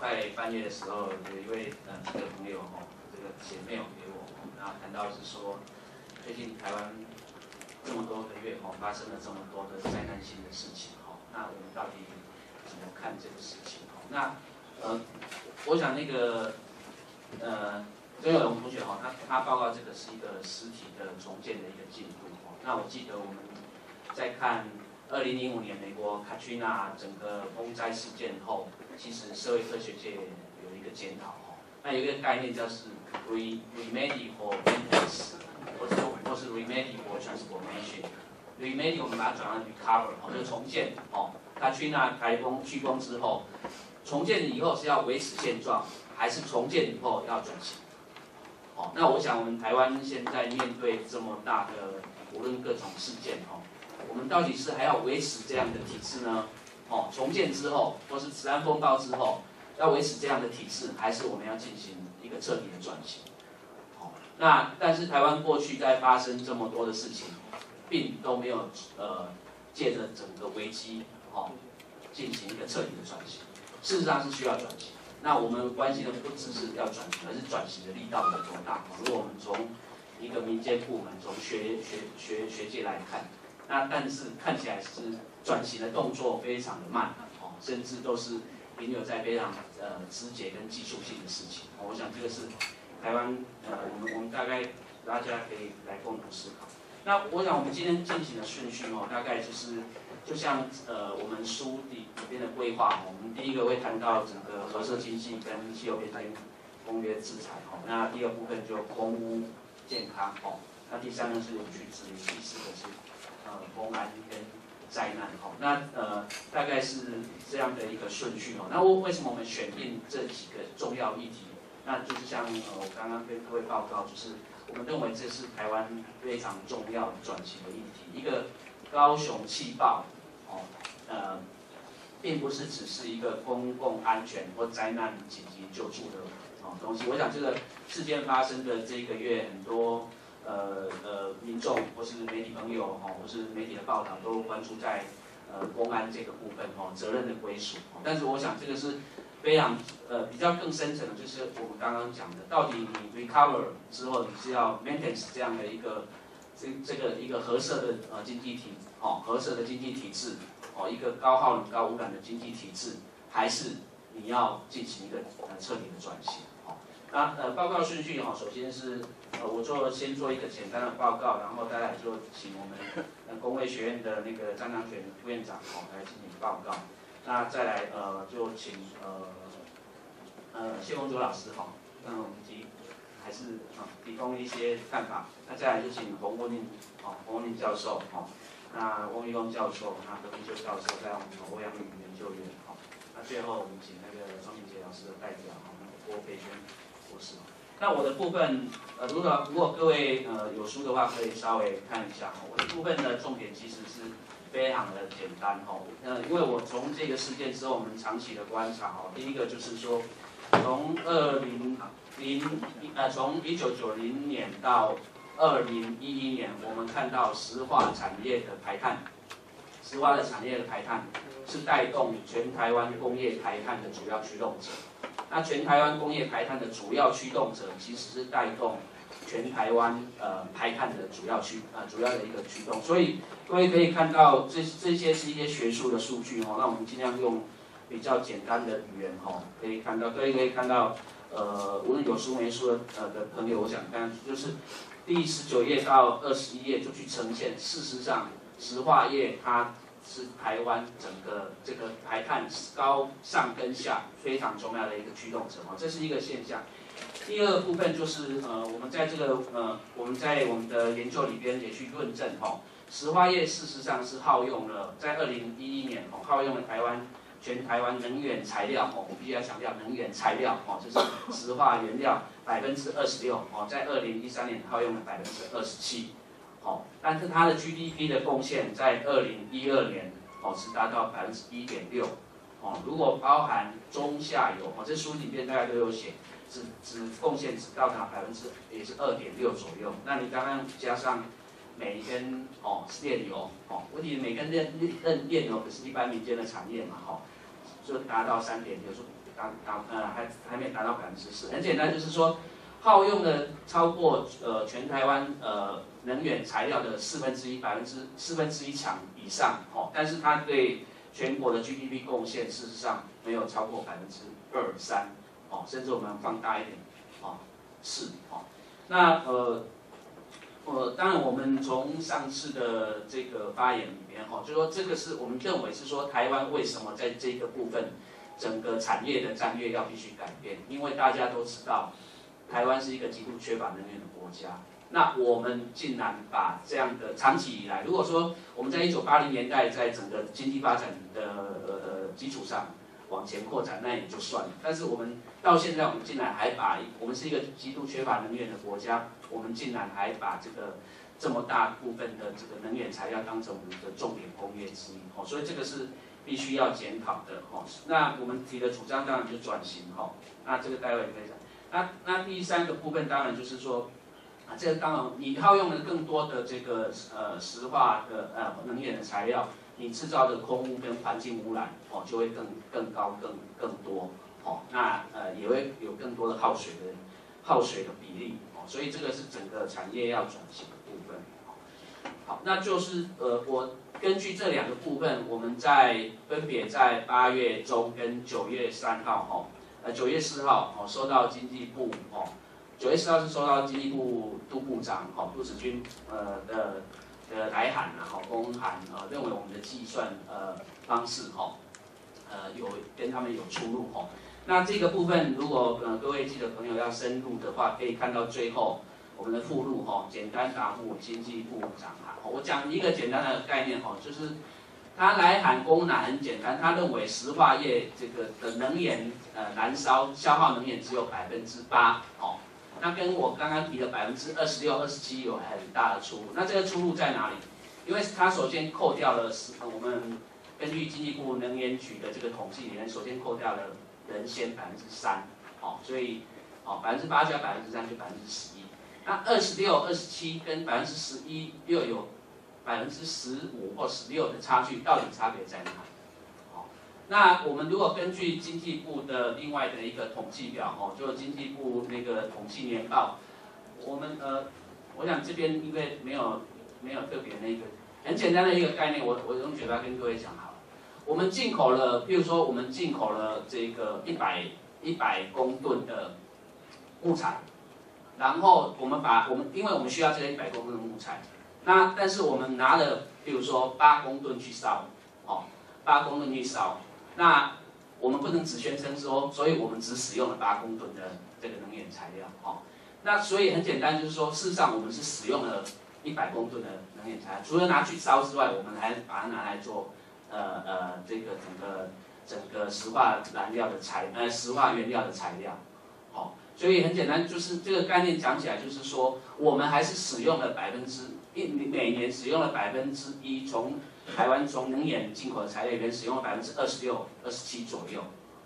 在半夜的时候，有一位这个朋友这个写 mail 给我，然后谈到是说，最近台湾这么多个月发生了这么多的灾难性的事情那我们到底怎么看这个事情那我想那个曾有龙同学他报告这个是一个实体的重建的一个进度那我记得我们在看2005年美国卡特里娜整个风灾事件后，其实社会科学界有一个检讨那有一个概念叫是 remedy for maintenance， 或是 remedy for transformation。remedy 我们把它转换 recover， 就是重建卡特里娜台风飓风之后，重建以后是要维持现状，还是重建以后要转型？那我想我们台湾现在面对这么大的无论各种事件我们到底是还要维持这样的体制呢？重建之后，或是慈安风暴之后，要维持这样的体制，还是我们要进行一个彻底的转型？但是台湾过去在发生这么多的事情，并都没有借着整个危机进行一个彻底的转型。事实上是需要转型。那我们关心的不只是要转型，而是转型的力道有多大。如果我们从一个民间部门，从学界来看。但是看起来是转型的动作非常的慢，甚至都是停留在非常直接跟技术性的事情。我想这个是台湾我们大概大家可以来共同思考。那我想我们今天进行的顺序大概就是就像我们书里边的规划，我们第一个会谈到整个核设经济跟气候变迁公约制裁那第二部分就空污健康那第三个是永续治理，第四个是公安跟灾难那大概是这样的一个顺序那为什么我们选定这几个重要议题？那就是像我刚刚跟各位报告，就是我们认为这是台湾非常重要的转型的议题。一个高雄气爆并不是只是一个公共安全或灾难紧急救助的东西。我想这个事件发生的这个月，很多民众或是媒体朋友或是媒体的报道都关注在公安这个部分责任的归属。但是我想这个是非常比较更深层的，就是我们刚刚讲的，到底你 recover 之后，你是要 maintenance 这样的一个这个一个核设的经济体核设的经济体制一个高耗能高污染的经济体制，还是你要进行一个彻底的转型？那报告顺序首先是我先做一个简单的报告，然后再来就请我们工卫学院的那个张良全副院长来进行报告。那再来就请谢凤卓老师让我们还是提供一些看法。那再来就请洪文令教授那翁玉峰教授，那何必修教授，在我们欧阳宇研究院那最后我们请那个庄明杰老师的代表郭培轩博士。那我的部分如果各位有书的话，可以稍微看一下我的部分的重点其实是非常的简单因为我从这个事件之后，我们长期的观察第一个就是说，从1990年到2011年，我们看到石化产业的排碳，石化的产业的排碳是带动全台湾工业排碳的主要驱动者。那全台湾工业排碳的主要驱动者，其实是带动全台湾排碳的主要的一个驱动。所以各位可以看到这些是一些学术的数据那我们尽量用比较简单的语言可以看到，各位可以看到无论有书没书的朋友，我想看就是第19页到21页就去呈现，事实上石化业它是台湾整个这个排碳高上跟下非常重要的一个驱动者这是一个现象。第二部分就是我们在我们的研究里边也去论证石化业事实上是耗用了在2011年耗用了全台湾能源材料我必须要强调能源材料就是石化原料26%在2013年耗用了27%但是它的 GDP 的贡献在2012年是达到1.6%如果包含中下游这书里面大家都有写，贡献只到达也是2.6%左右。那你刚刚加上每根炼油问题每根炼油可是一般民间的产业嘛就达到3.6%， 还没达到4%。很简单，就是说耗用了超过全台湾能源材料的1/4强以上，但是它对全国的 GDP 贡献事实上没有超过2%、3%，甚至我们放大一点，4%。那当然我们从上次的这个发言里面，就说这个是我们认为是说台湾为什么在这个部分整个产业的战略要必须改变，因为大家都知道台湾是一个极度缺乏能源的国家。那我们竟然把这样的长期以来，如果说我们在1980年代在整个经济发展的基础上往前扩展，那也就算了。但是我们到现在，我们竟然还把我们是一个极度缺乏能源的国家，我们竟然还把这么大部分的这个能源材料当成我们的重点工业之一，所以这个是必须要检讨的。那我们提的主张当然就是转型，那这个待会可以讲。那第3个部分当然就是说。这个当然，你耗用了更多的这个石化的能源的材料，你制造的空污跟环境污染就会更高更多那也会有更多的耗水的比例所以这个是整个产业要转型的部分好，那就是我根据这2个部分，我们分别在8月中跟9月3号9月4号收到经济部9月4号是收到经济部杜部长杜子君的来函公函认为我们的计算方式有跟他们有出入那这个部分如果各位记者朋友要深入的话，可以看到最后我们的附录简单答复经济部长我讲一个简单的概念就是他来函公函很简单，他认为石化业这个的能源燃烧消耗能源只有8%那跟我刚刚提的26%、27%有很大的出入。那这个出入在哪里？因为它首先扣掉了我们根据经济部能源局的这个统计里面，首先扣掉了人先3%，所以8%加3%就11%。那26、27跟11%又有15%或16%的差距，到底差别在哪里？那我们如果根据经济部的另外的一个统计表就经济部那个统计年报，我们我想这边因为没有特别那个很简单的一个概念，我用嘴巴跟各位讲好了。我们进口了，比如说我们进口了这个100公吨的木材，然后因为我们需要这个100公吨的木材，那但是我们拿了比如说8公吨去烧，8公吨去烧。那我们不能只宣称说，所以我们只使用了8公吨的这个能源材料那所以很简单，就是说，事实上我们是使用了100公吨的能源材料，除了拿去烧之外，我们还把它拿来做这个整个石化原料的材料所以很简单，就是这个概念讲起来，就是说我们还是使用了每年使用了1%，从台湾从能源进口的材料里面使用了26、27左右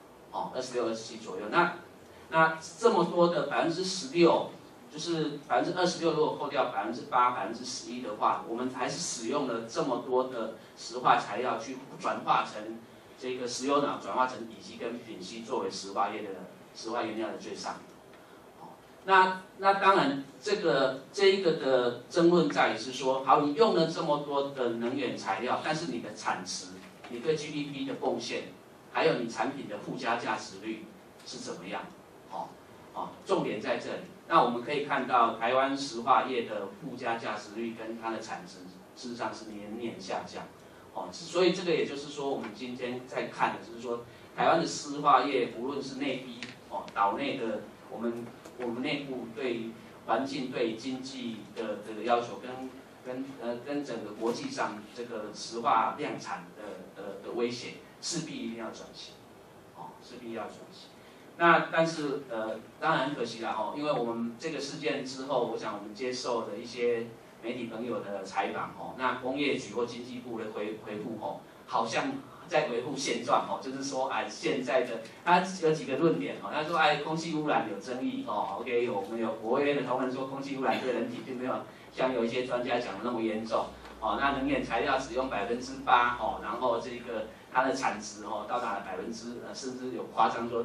，26、27左右。那这么多的16%，就是26%，如果扣掉8%、11%的话，我们还是使用了这么多的石化材料去转化成这个石油脑，转化成乙烯跟丙烯作为石化原料的最上。那当然，这一个的争论在于是说，好，你用了这么多的能源材料，但是你的产值、你对 GDP 的贡献，还有你产品的附加价值率是怎么样？重点在这里。那我们可以看到，台湾石化业的附加价值率跟它的产值，事实上是年年下降。所以这个也就是说，我们今天在看的就是说，台湾的石化业，无论是内逼岛内的我们内部对环境、对经济的这个要求跟整个国际上这个石化量产的威胁，势必一定要转型，势必要转型。那但是当然很可惜啦因为我们这个事件之后，我想我们接受的一些媒体朋友的采访那工业局或经济部的回复好像在维护现状就是说现在的他有几个论点他说空气污染有争议OK 我们有国卫院的同仁说空气污染对人体并没有像有一些专家讲的那么严重那能源材料只用8%然后这个它的产值到达了甚至有夸张说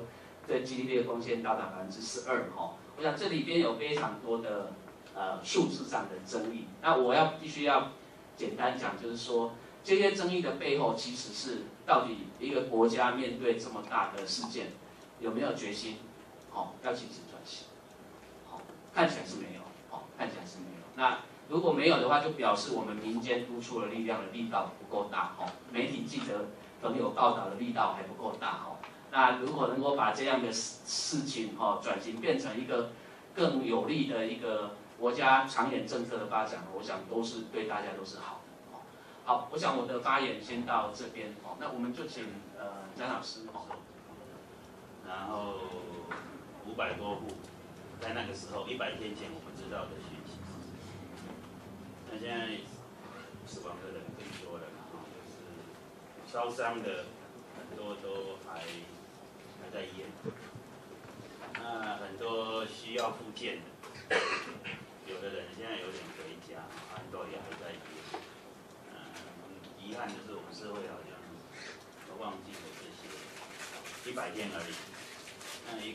对 GDP 的贡献高达12%哈。我想这里边有非常多的数字上的争议。那我必须要简单讲，就是说这些争议的背后，其实是到底一个国家面对这么大的事件，有没有决心，要进行转型？看起来是没有，看起来是没有。那如果没有的话，就表示我们民间督促的力量的力道不够大，媒体记者朋友报道的力道还不够大，那如果能够把这样的事情转型变成一个更有利的一个国家长远政策的发展，我想都是对大家都是好的。好，我想我的发言先到这边，那我们就请詹老师。 然后500多户，在那个时候100天前我们知道的讯息，那现在死亡的人更多了，就是烧伤的很多都还在验，那很多需要复健的，有的人现在有点回家，很多也还在验。遗憾的是我们社会好像都忘记了这些，100天而已。那一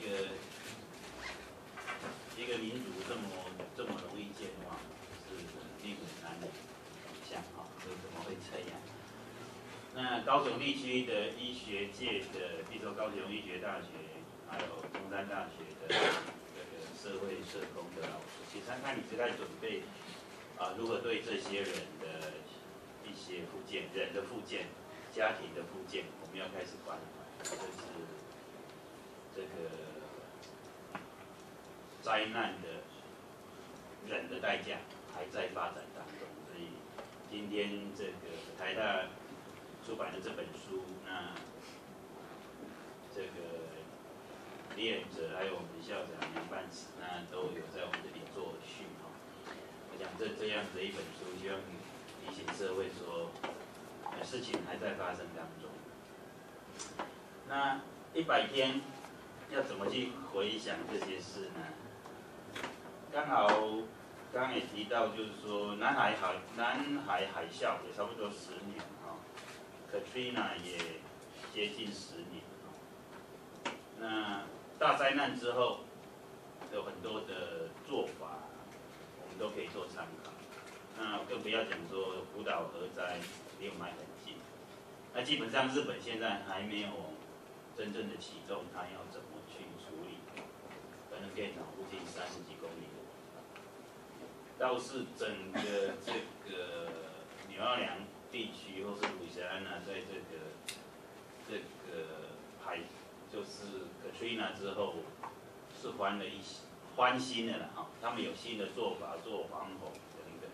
个民族这么容易健忘，是令人难以想象，为什么会这样？那高雄地区的医学界的，比如说高雄医学大学，还有中山大学的这个社会社工的老师，其实看你是在准备如何对这些人的一些复健、人的复健、家庭的复健，我们要开始关怀，这是这个灾难的人的代价还在发展当中，所以今天这个台大出版的这本书，那这个李远哲还有我们校长杨半慈，那都有在我们这里做序我想这样的一本书，希望提醒社会说，事情还在发生当中。那100天要怎么去回想这些事呢？刚好刚刚也提到，就是说南海海啸也差不多10年Katrina 也接近10年那大灾难之后有很多的做法，我们都可以做参考。那更不要讲说福岛核灾离我们还很近，那基本上日本现在还没有真正的启动，它要怎么去处理可能电厂附近30几公里的，倒是整个这个纽奥良地区或是路易斯安那，在这个海就是 Katrina 之后是欢欣的了他们有新的做法，做防洪等等。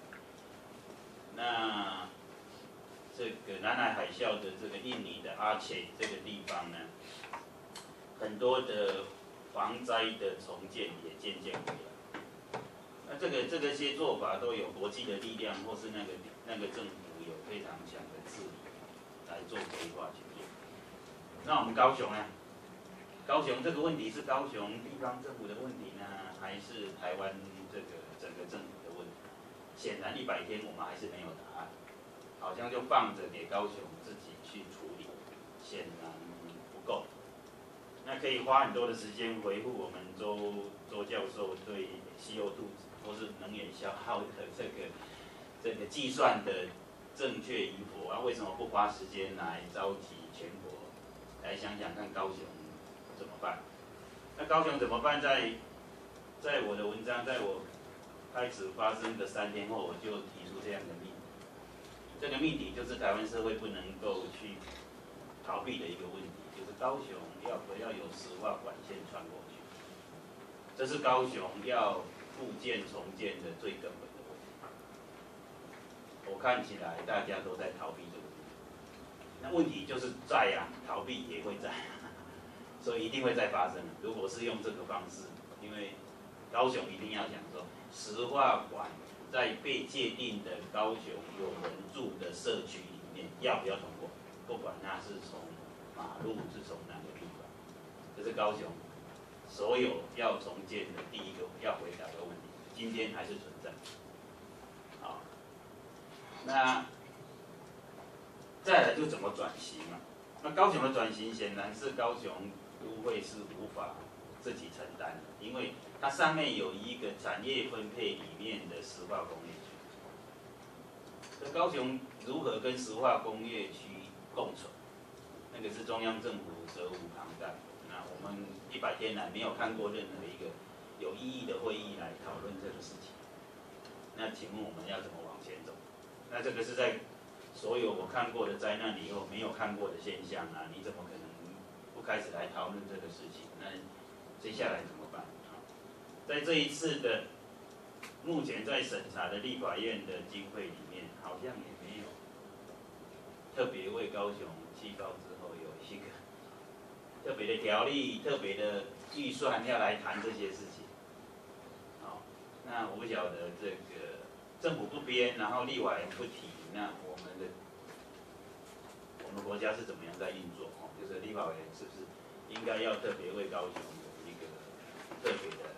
那这个南海海啸的这个印尼的阿切这个地方呢，很多的防灾的重建也渐渐回来。那这些做法都有国际的力量，或是那个政府有非常强的治理来做规划去做。那我们高雄呢？高雄这个问题是高雄地方政府的问题呢，还是台湾这个整个政府的问题？显然100天我们还是没有答案，好像就放着给高雄自己去处理，显然不够。那可以花很多的时间回复我们周教授对 CO2 或是能源消耗的这个计算的正确与否为什么不花时间来召集全国来想想看高雄怎么办？那高雄怎么办？在我的文章，在我开始发生的3天后，我就提出这样的命题。这个命题就是台湾社会不能够去逃避的一个问题，就是高雄要不要有石化管线穿过去？这是高雄要复建重建的最根本的问题。我看起来大家都在逃避这个问题，那问题就是在逃避也会在所以一定会再发生。如果是用这个方式，因为高雄一定要讲说，石化管在被界定的高雄有人住的社区里面要不要通过，不管它是从马路是从哪个地方，这是高雄所有要重建的第一个要回答的问题，今天还是存在。好，那再来就怎么转型嘛？那高雄的转型显然是高雄都会是无法自己承担的，因为它上面有一个产业分配里面的石化工业区。那高雄如何跟石化工业区共存？那个是中央政府责无旁贷。那我们100天来没有看过任何一个有意义的会议来讨论这个事情。那请问我们要怎么往前走？那这个是在所有我看过的灾难里头没有看过的现象啊！你怎么可能不开始来讨论这个事情？那接下来怎么办？在这一次的目前在审查的立法院的经费里面，好像也没有特别为高雄气爆之后有一个特别的条例、特别的预算要来谈这些事情。好，那我不晓得这个政府不编，然后立法院不提，那我们国家是怎么样在运作？哦，就是立法院是不是应该要特别为高雄有一个特别的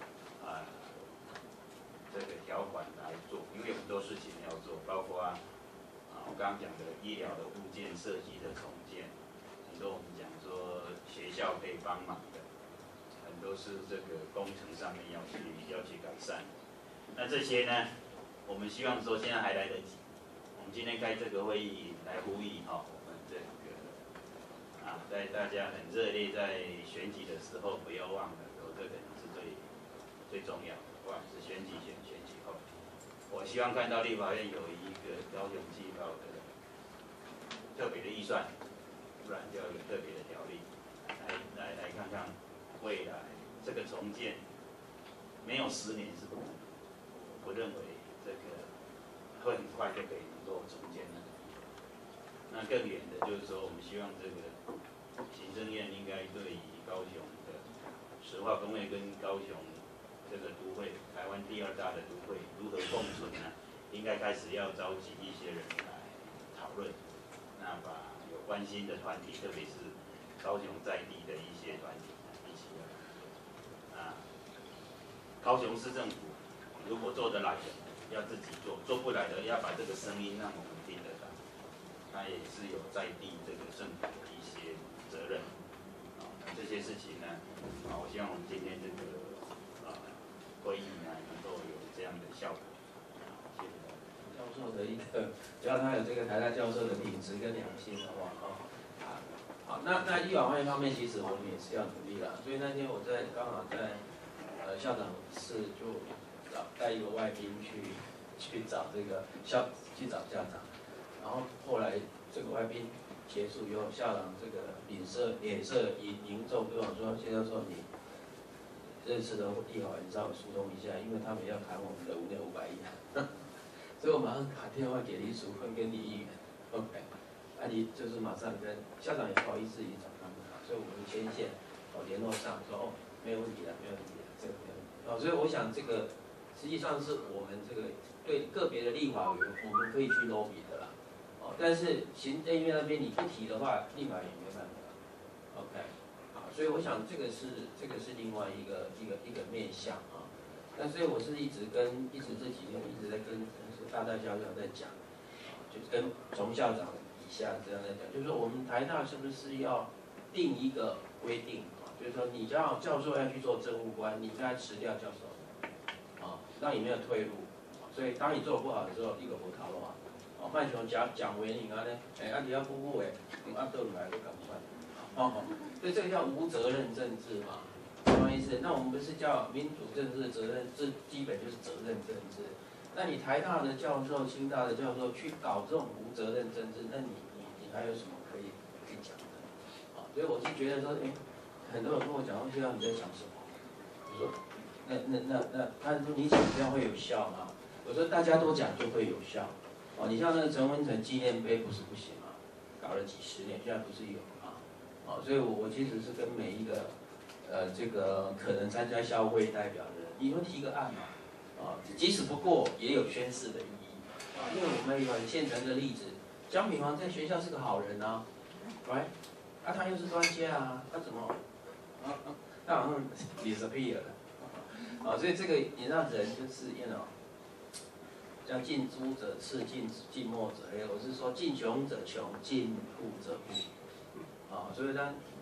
这个条款来做？因为有很多事情要做，包括我刚刚讲的医疗的物件设计的重建，很多我们讲说学校可以帮忙的，很多是这个工程上面要去改善的。那这些呢，我们希望说现在还来得及。我们今天开这个会议来呼吁我们这个在大家很热烈在选举的时候，不要忘了，这个是最重要的，不管是选举前、选举后。我希望看到立法院有一个高雄气爆的特别的预算，不然就要有特别的条例来看看未来这个重建没有10年是不可能。我认为这个会很快就可以能够重建那个地方。那更远的就是说，我们希望这个行政院应该对于高雄的石化工业跟高雄这个都会，台湾第2大的都会如何共存呢？应该开始要召集一些人来讨论，那把有关心的团体，特别是高雄在地的一些团体一起来高雄市政府如果做得来的，要自己做；做不来的，要把这个声音让我们听得到。它也是有在地这个政府的一些责任。这些事情呢，我希望我们今天这个会议呢，能够有这样的效果。谢谢大家。 教授的一个，只要他有这个台大教授的品质跟良心的话，好，那立法会方面，其实我们也是要努力啦。所以那天我刚好在校长室就带一个外宾去找这个去找校长，然后后来这个外宾结束以后，校长这个脸色凝重，跟我说：“谢教授，你认识的立法院稍微疏通一下，因为他们要谈我们的5.500亿。”所以我马上打电话给李淑芬跟李议员 ，OK， 你就是马上跟校长也不好意思也找他们，所以我们牵线联络上说没有问题的，没有问题的，这个没有问题。所以我想这个实际上是我们这个对个别的立法委员，我们可以去 lobby 的啦。但是行政院那边你不提的话，立法也没办法。OK， 好，所以我想这个是另外一个面向啊。那所以我是一直这几天一直在跟大校长在讲，就跟从校长以下这样在讲，就是说我们台大是不是要定一个规定啊？就是说你教授要去做政务官，你应该辞掉教授，让你没有退路。所以当你做不好的时候，一个不逃的话，慢像讲为你呢，你要不诶，倒来就赶快，所以这个叫无责任政治嘛。什么意思？那我们不是叫民主政治责任，这基本就是责任政治。那你台大的教授、清大的教授去搞这种无责任政治，那你还有什么可以讲的？所以我是觉得说，很多人跟我讲，我知道你在想什么。我说，那他说你讲这样会有效吗？我说大家都讲就会有效。你像那个陈文成纪念碑不是不行吗？搞了几10年，现在不是有吗？所以我其实是跟每一个这个可能参加校会代表的人，你们提个案嘛。即使不过，也有宣誓的意义。因为我们有很现成的例子，江炳煌在学校是个好人啊 ，right？ 他又是专家啊，他怎么他好像 disappear 了。所以这个你让人就是叫近朱者赤，近墨者黑。我是说近穷者穷，近富者富。所以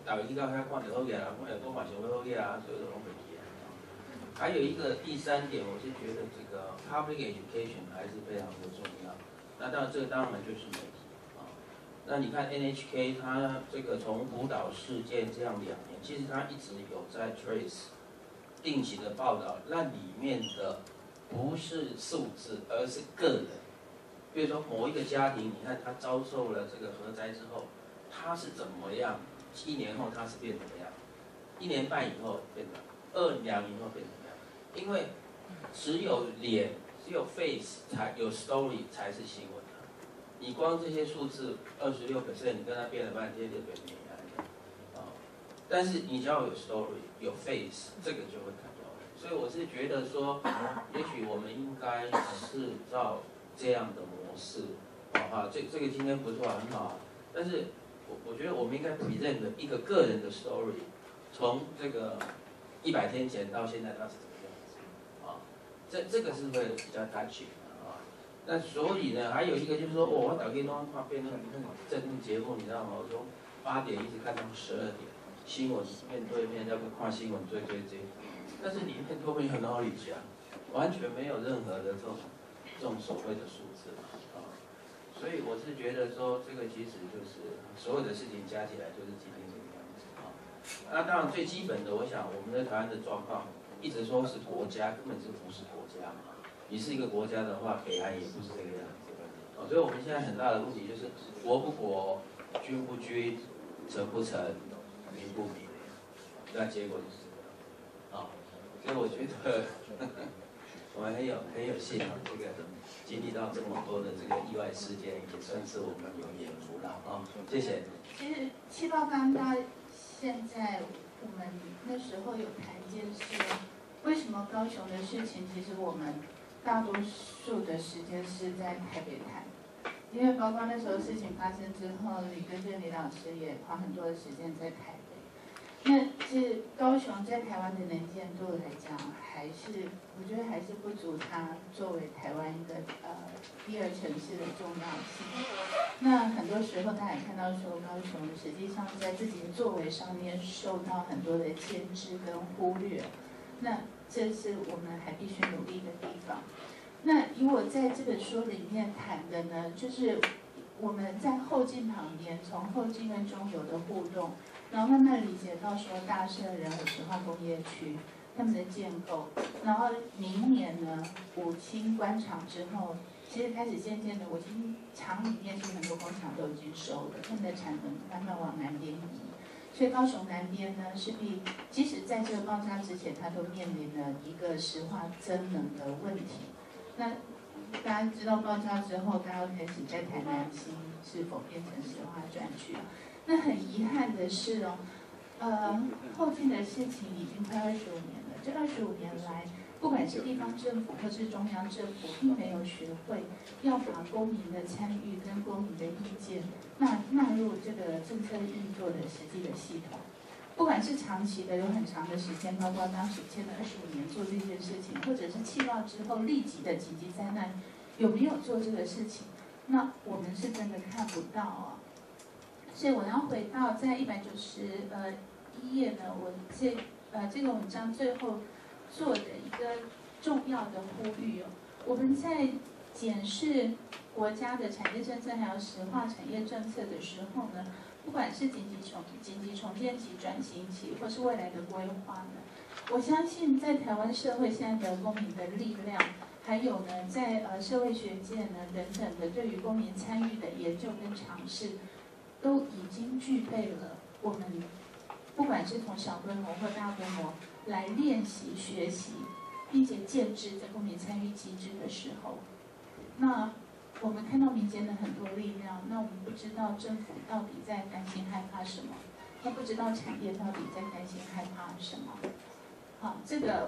导游去到遐看就好个啦，看有多嘛想要好个啊，所以就拢袂去啊。还有一个第三点，我是觉得这个 public education 还是非常的重要。那当然这个当然就是媒体啊。那你看 NHK 它这个从福岛事件这样2年，其实它一直有在 trace 定期的报道，那里面的不是数字，而是个人。比如说某一个家庭，你看他遭受了这个核灾之后，他是怎么样？1年后他是变怎么样？1年半以后变怎么样？2年后变怎么样？因为只有脸、只有 face 才有 story 才是新闻啊。你光这些数字26%，你跟他变了半天就变没啊。但是你只要有 story、有 face， 这个就会看到。所以我是觉得说，也许我们应该是照这样的模式，这个今天不错，很好。但是我觉得我们应该 present 一个个人的 story， 从这个100天前到现在他是怎么样子啊？这个是会比较 touching 的啊。那所以呢，还有一个就是说，我打给东看变那个政治节目，你知道吗？我从8点一直看到12点，新闻面对面要看新闻追，但是里面都没有道理讲，完全没有任何的这种所谓的数字啊。所以我是觉得说，这个其实就是所有的事情加起来就是今天这个样子啊。那当然最基本的，我想我们在台湾的状况，一直说是国家，根本就不是国家嘛。你是一个国家的话，北韩也不是这个样子啊。所以我们现在很大的问题就是国不国，军不军，城不城，民不民。那结果就是这个啊。所以我觉得我们很有幸啊，这个经历到这么多的这个意外事件，也算是我们有眼福了啊。谢谢。 其实788到现在，我们那时候有谈一件事，为什么高雄的事情，其实我们大多数的时间是在台北谈，因为包括那时候事情发生之后，李根正李老师也花很多的时间在台北。那是高雄在台湾的能见度来讲，还是我觉得还是不足它作为台湾一个第2城市的重要性。那很多时候大家也看到说，高雄实际上在自己的作为上面受到很多的牵制跟忽略，那这是我们还必须努力的地方。那以我在这本书里面谈的呢，就是我们在后进旁边，从后进跟中游的互动。然后慢慢理解到说大社仁和石化工业区他们的建构，然后明年呢五轻关厂之后，其实开始渐渐的五轻厂里面是很多工厂都已经收了，他们的产能慢慢往南边移，所以高雄南边呢势必即使在这个爆炸之前，它都面临了一个石化增能的问题。那大家知道爆炸之后，大家开始在谈南新是否变成石化专区了。那很遗憾的是哦，后进的事情已经快25年了。这25年来，不管是地方政府或是中央政府，并没有学会要把公民的参与跟公民的意见纳入这个政策运作的实际的系统。不管是长期的，有很长的时间，包括当时签了25年做这件事情，或者是气爆之后立即的紧急灾难，有没有做这个事情？那我们是真的看不到啊。所以我要回到在191页呢，我这个文章最后做的一个重要的呼吁哦，我们在检视国家的产业政策还有石化产业政策的时候呢，不管是紧急重建期、转型期，或是未来的规划呢，我相信在台湾社会现在的公民的力量，还有呢在社会学界呢等等的对于公民参与的研究跟尝试。都已经具备了我们不管是从小规模或大规模来练习学习，并且建制在公民参与机制的时候，那我们看到民间的很多力量，那我们不知道政府到底在担心害怕什么，那不知道产业到底在担心害怕什么。好，这个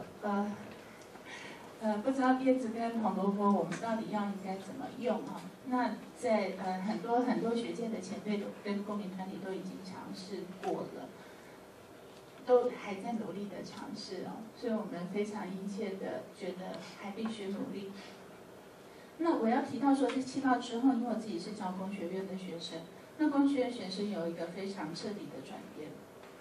不知道椰子跟红萝卜我们到底应该怎么用啊？那在很多学界的前辈跟公民团体都已经尝试过了，都还在努力的尝试哦，所以我们非常殷切的觉得还必须努力。那我要提到说，在气爆之后，因为我自己是教工学院的学生，那工学院学生有一个非常彻底的转变。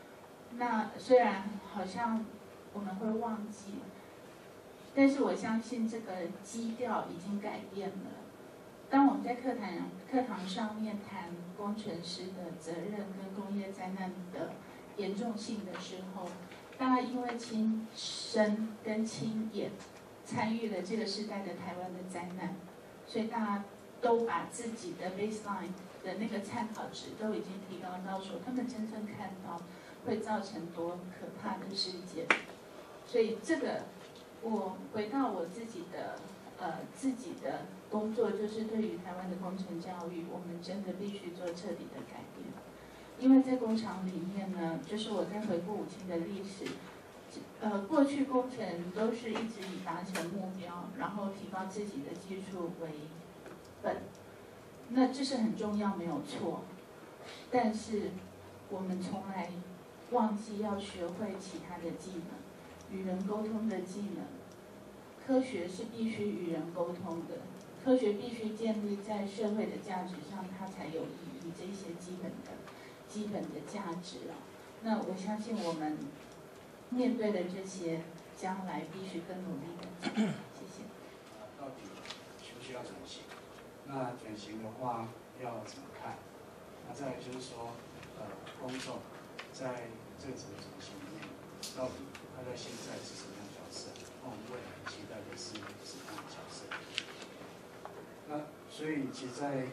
那虽然好像我们会忘记，但是我相信这个基调已经改变了。当我们在课堂上面谈工程师的责任跟工业灾难的严重性的时候，大家因为亲身跟亲眼参与了这个时代的台湾的灾难，所以大家都把自己的 baseline 的那个参考值都已经提高到说，他们真正看到会造成多可怕的事件。所以这个，我回到我自己的工作，就是对于台湾的工程教育，我们真的必须做彻底的改变。因为在工厂里面呢，就是我在回顾50的历史，过去工程都是一直以达成目标，然后提高自己的技术为本，那这是很重要，没有错。但是我们从来忘记要学会其他的技能，与人沟通的技能。科学是必须与人沟通的，科学必须建立在社会的价值上，它才有意义。这些基本的价值啊，那我相信我们面对的这些，将来必须更努力的。谢谢。 到底需不需要转型？那转型的话要怎么看？那再来就是说，公众在这个整个转型里面，到底他在现在是什么样的角色？那我们未来期待的是什么样的角色？那所以其实在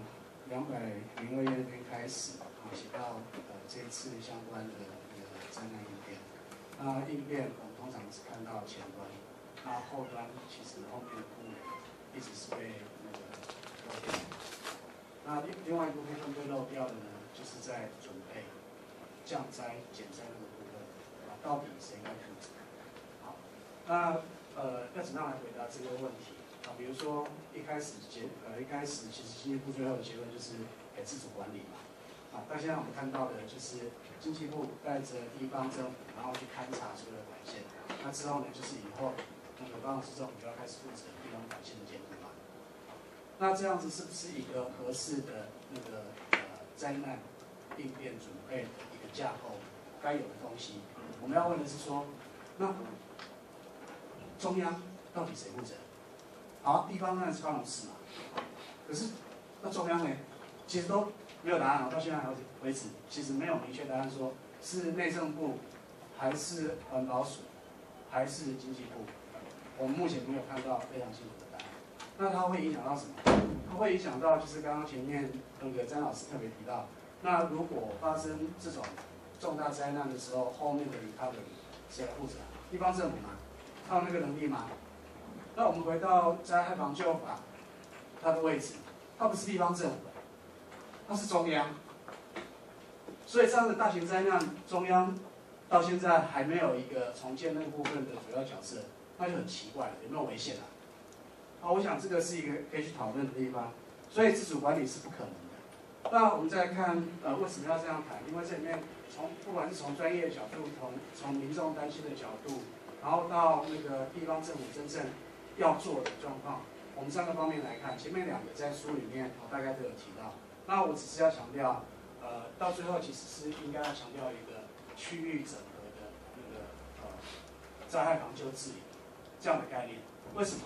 202页那边开始写到这一次相关的那个灾难应变。那应变我们通常只看到前端，那后端其实后面的部分一直是被那个漏掉。那另外一部分被漏掉的呢，就是在准备降灾减灾那个部分，到底谁该负责？好，那要怎么样来回答这个问题？比如说一开始其实经济部最后的结论就是给自主管理嘛。但现在我们看到的就是经济部带着地方政府，然后去勘察所有的管线。那之后呢，就是以后那个高雄市政府就要开始负责地方管线的监督嘛。那这样子是不是一个合适的那个灾难应变准备的一个架构该有的东西？我们要问的是说，那中央到底谁负责？好，地方当然是高雄市嘛。可是那中央呢，其实都没有答案。到现在为止，其实没有明确答案，说是内政部，还是环保署，还是经济部。我们目前没有看到非常清楚的答案。那它会影响到什么？它会影响到就是刚刚前面那个詹老师特别提到，那如果发生这种重大灾难的时候，后面的recovery谁来负责？地方政府吗？他有那个能力吗？那我们回到灾害防救法，它的位置，它不是地方政府，它是中央。所以这样的大型灾难，中央到现在还没有一个重建那个部分的主要角色，那就很奇怪了，有没有违宪啊？好，我想这个是一个可以去讨论的地方。所以自主管理是不可能的。那我们再看为什么要这样谈？因为这里面不管是从专业角度，从民众担心的角度，然后到那个地方政府真正要做的状况，我们3个方面来看。前面2个在书里面大概都有提到。那我只是要强调，到最后其实是应该要强调一个区域整合的那个灾害防救治理这样的概念。为什么？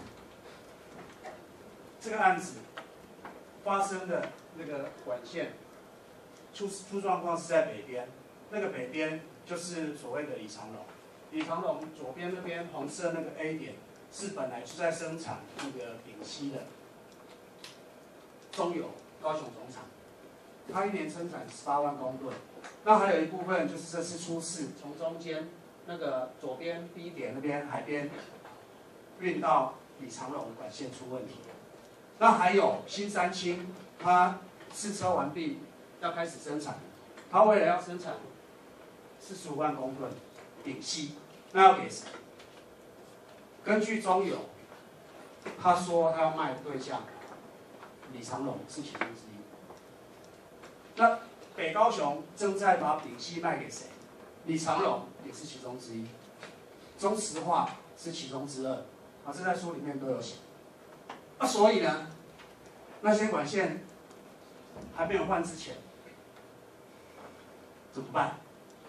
这个案子发生的那个管线出状况是在北边，那个北边就是所谓的李长龙。李长龙左边那边红色那个 A 点是本来就在生产那个丙烯的中油高雄总厂，它1年生产18万公吨。那还有一部分就是这次出事，从中间那个左边 B 点那边海边运到李长龙管线出问题。那还有新三清，它试车完毕要开始生产，它为了要生产45万公吨丙烯，那要给谁？根据中油，他说他要卖的对象，李长龙是其中之一。那北高雄正在把丙烯卖给谁？李长龙也是其中之一，中石化是其中之2，这在书里面都有写。所以呢，那些管线还没有换之前，怎么办？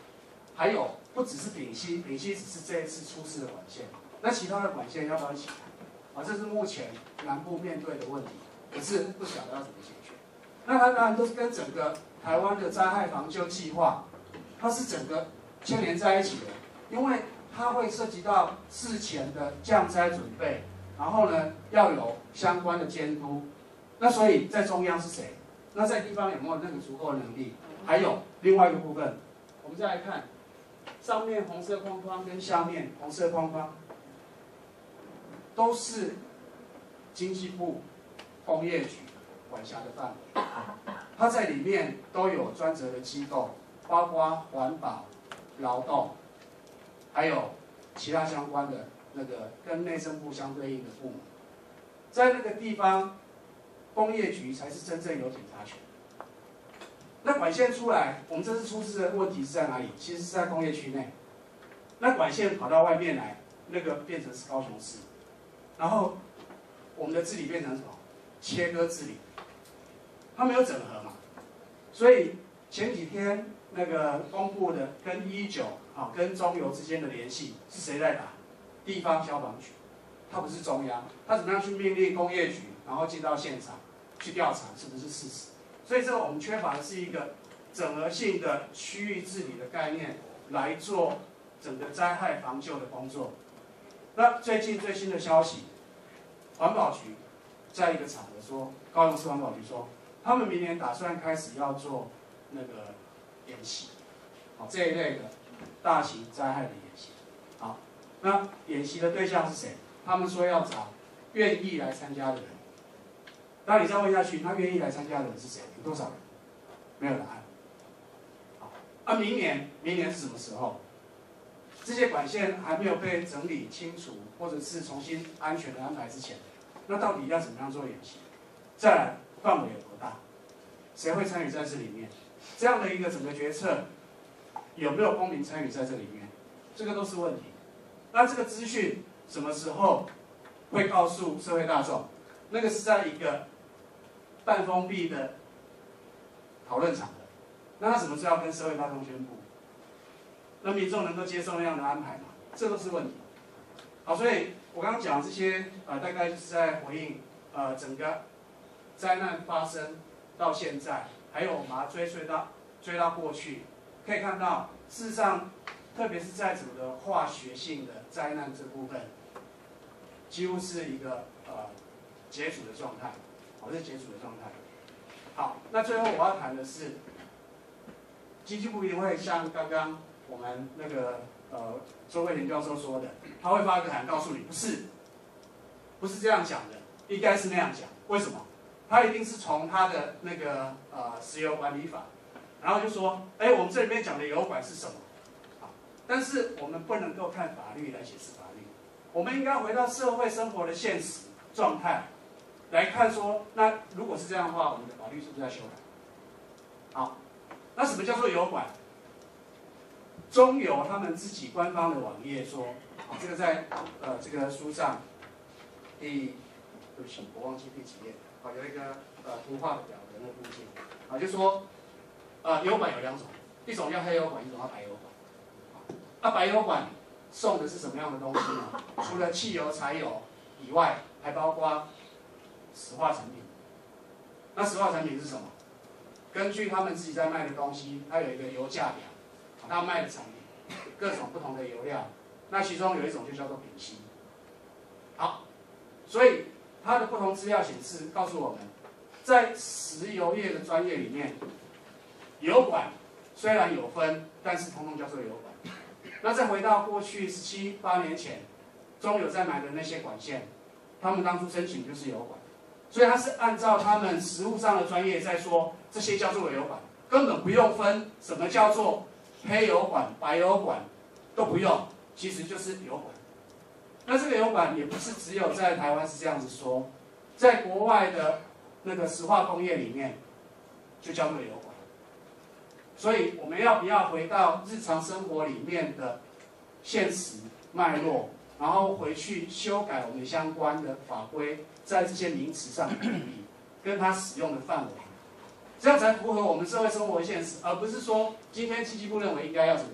还有不只是丙烯，丙烯只是这一次出事的管线，那其他的管线要不要一起谈？这是目前南部面对的问题，可是不晓得要怎么解决。那它当然都是跟整个台湾的灾害防救计划，它是整个牵连在一起的，因为它会涉及到事前的降灾准备，然后呢要有相关的监督。那所以在中央是谁？那在地方有没有那个足够的能力？还有另外一个部分，我们再来看上面红色框框跟下面红色框框，都是经济部工业局管辖的范围，它在里面都有专责的机构，包括环保、劳动，还有其他相关的那个跟内政部相对应的部门，在那个地方，工业局才是真正有检察权。那管线出来，我们这次出事的问题是在哪里？其实是在工业区内。那管线跑到外面来，那个变成是高雄市，然后我们的治理变成什么？切割治理，它没有整合嘛。所以前几天那个公布的跟19跟中油之间的联系是谁在打？地方消防局，它不是中央，它怎么样去命令工业局，然后进到现场去调查是不是事实？所以这个我们缺乏的是一个整合性的区域治理的概念，来做整个灾害防救的工作。那最新的消息，环保局在一个场合说，高雄市环保局说，他们明年打算开始要做那个演习，这一类的大型灾害的演习。好，那演习的对象是谁？他们说要找愿意来参加的人。那你再问下去，那愿意来参加的人是谁？有多少人？没有答案。好，明年是什么时候？这些管线还没有被整理清楚，或者是重新安全的安排之前，那到底要怎么样做演习？再来，范围有多大？谁会参与在这里面？这样的一个整个决策，有没有公民参与在这里面？这个都是问题。那这个资讯什么时候会告诉社会大众？那个是在一个半封闭的讨论场的，那他什么时候要跟社会大众宣布？那民众能够接受那样的安排吗？这都是问题。好，所以我刚刚讲这些大概就是在回应整个灾难发生到现在，还有我们把它追到过去，可以看到，事实上，特别是在整个化学性的灾难这部分，几乎是一个解组的状态，这是解组的状态。好，那最后我要谈的是，经济部一定会像刚刚我们那个周慧玲教授说的，他会发个函告诉你，不是这样讲的，应该是那样讲。为什么？他一定是从他的那个石油管理法，然后就说，我们这里面讲的油管是什么？但是我们不能够看法律来解释法律，我们应该回到社会生活的现实状态来看说，那如果是这样的话，我们的法律是不是要修改？好，那什么叫做油管？中油他们自己官方的网页说，这个在这个书上对不起，我忘记第几页，有一个图画的表格那附近，就说油管有2种，一种叫黑油管，一种叫白油管。白油管送的是什么样的东西呢？除了汽油、柴油以外，还包括石化产品。那石化产品是什么？根据他们自己在卖的东西，它有一个油价表。他卖的产品，各种不同的油料，那其中有一种就叫做丙烯。好，所以它的不同资料显示告诉我们，在石油业的专业里面，油管虽然有分，但是统统叫做油管。那再回到过去17、8年前，中油在买的那些管线，他们当初申请就是油管，所以他是按照他们实务上的专业在说，这些叫做油管，根本不用分什么叫做黑油管、白油管都不用，其实就是油管。那这个油管也不是只有在台湾是这样子说，在国外的那个石化工业里面，就叫做油管。所以我们要不要回到日常生活里面的现实脉络，然后回去修改我们相关的法规，在这些名词上的定义，跟它使用的范围，这样才符合我们社会生活的现实，而不是说今天经济部认为应该要怎么样，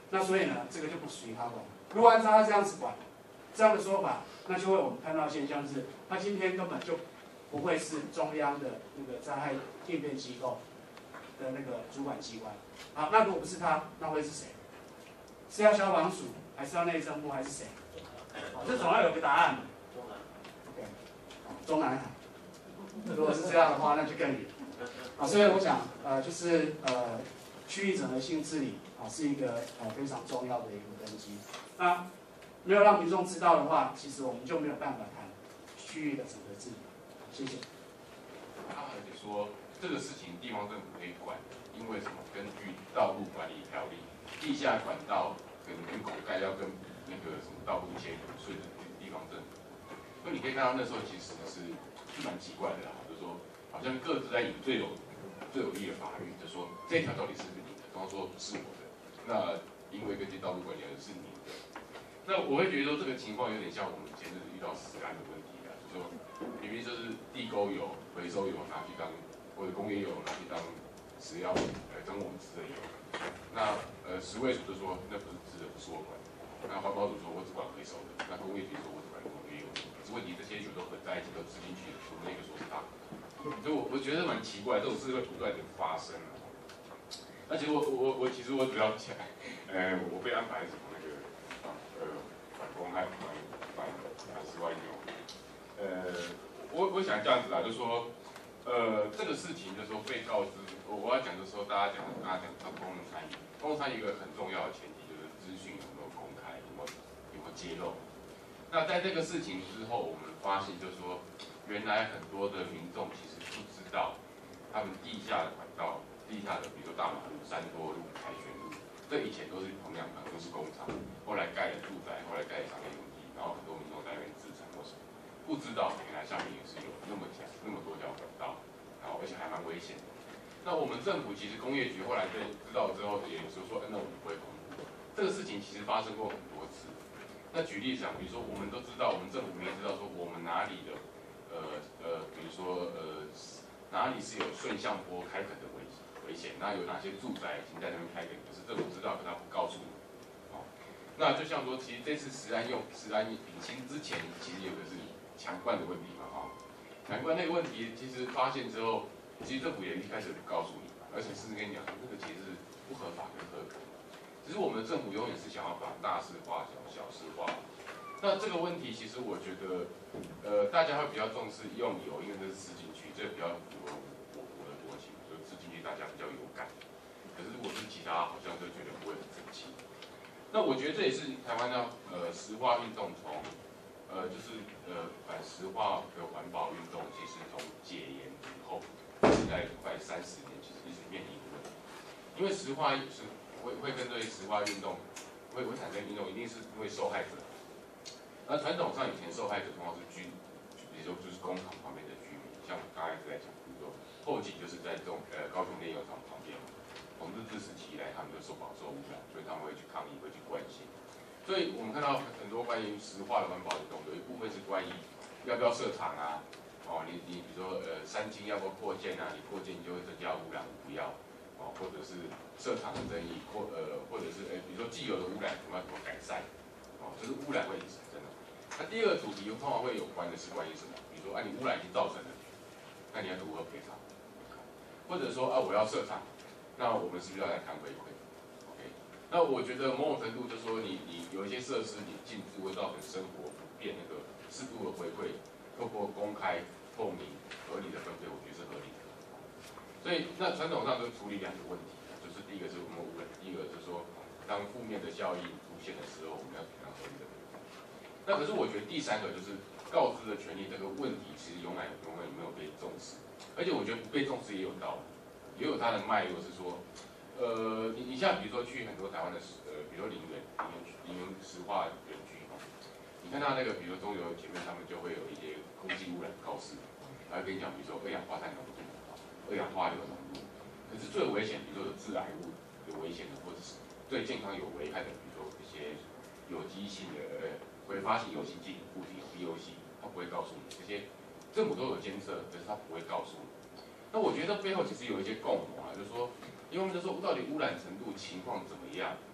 那所以呢，这个就不属于他管。如果按照他这样子管，这样的说法，那就会我们看到现象是，他今天根本就不会是中央的那个灾害应变机构的那个主管机关。好，那如果不是他，那会是谁？是要消防署，还是要内政部，还是谁？好，这总要有个答案嘛。OK， 中南海。如果是这样的话，那就更远。啊，所以我想，就是区域整合性治理啊，是一个非常重要的一个根基。那没有让民众知道的话，其实我们就没有办法谈区域的整合治理。谢谢。 他就说这个事情地方政府可以管，因为什么？根据道路管理条例，地下管道跟人口盖要跟那个什么道路签税的地方政府。所以你可以看到那时候其实是蛮奇怪的啦，就是说好像各自在引最有利的法律，就说这条到底是不是你的？然后说是我的，那因为根据道路管理条例是你的。那我会觉得说这个情况有点像我们前阵子遇到食安的问题啊，就是说明明就是地沟油、回收油拿去当，或者工业油拿去当食药，蒸我们吃的油。那食卫署就说那不是吃的，不是我管。那环保署说我只管回收的。那工业局说我只管工业油。可是问题这些油都混在一起，都吃进去了，除了那个说是大。所以我觉得蛮奇怪，这种事会不断的发生啊。而且我其实我主要讲，我被安排什么那个反公害反失外用。我想这样子啊，就是说，这个事情就是说被告知，我要讲的时候，大家讲到公共参与，公共参与一个很重要的前提就是资讯有没有公开，有没有揭露。那在这个事情之后，我们发现就是说，原来很多的民众其实不知道，他们地下的管道、地下的比如说大马路、山坡路、凯旋路，这以前都是同样的，都是工厂，后来盖了住宅，后来盖了商业用地，然后很多民众在那边自产或什么，不知道原来下面也是有那么多条管道，然后而且还蛮危险的。那我们政府其实工业局后来在知道之后，也有时候说，那我们不会公布。这个事情其实发生过很多次。那举例讲，比如说我们都知道，我们政府也知道说我们哪里的，比如说哪里是有顺向坡开垦的危险，那有哪些住宅已经在那边开垦，可是政府知道，可他不告诉你。哦，那就像说，其实这次食安领薪之前，其实有的是强灌的问题嘛，哈，强灌那个问题，其实发现之后，其实政府也一开始不告诉你，而且甚至跟你讲说，那个其实是不合法跟合格。只是我们的政府永远是想要把大事化小，小事化。那这个问题，其实我觉得，大家会比较重视用油，因为这是吃进去，这比较符合我的国情，所以吃进去大家比较有感。可是如果是其他，好像就觉得不会很生气。那我觉得这也是台湾的石化运动从，就是反石化的环保运动，其实从解严以后，现在快30年，其实一直面临一个问题，因为石化是。会跟对石化运动会产生运动，一定是因为受害者。那传统上以前受害者通常是比如说就是工厂旁边的居民，像刚才在讲，比如说后期就是在这种高雄炼油厂旁边，从日治时期以来，他们就受污染，所以他们会去抗议，会去关心。所以我们看到很多关于石化的环保运动，有一部分是关于要不要设厂啊，哦，你比如说三氢要不要扩建啊，你扩建就会增加污染，不要。哦，或者是设厂的争议，或者是比如说既有的污染，我们要怎么改善？哦，就是污染问题产生的。那第二个主题通常会有关的是关于什么？比如说你污染已经造成了，那你要如何赔偿？或者说我要设厂，那我们是不是要来谈回馈 ？OK， 那我觉得某种程度就是说你有一些设施你禁止会造成生活不便，那个适度的回馈，透过公开、透明、合理的分配，我觉得是合理的。所以，那传统上就处理2个问题，就是第一个是我们污染，第一个就是说，当负面的效应出现的时候，我们要怎样合理的赔偿。那可是我觉得第3个就是告知的权利这个问题，其实永远没有被重视，而且我觉得不被重视也有道理，也有它的脉络是说，你像比如说去很多台湾的比如说林园石化园区，你看到那个比如说中油前面他们就会有一些空气污染告示，还会跟你讲，比如说二氧化碳浓度。二氧化硫浓度，可是最危险，比如说有致癌物有危险的，或者是对健康有危害的，比如说一些有机性的挥发性有机剂物体 VOC， 它不会告诉你，这些政府都有监测，可是它不会告诉你。那我觉得背后其实有一些共谋啊，就是说，因为我们就说到底污染程度情况怎么样，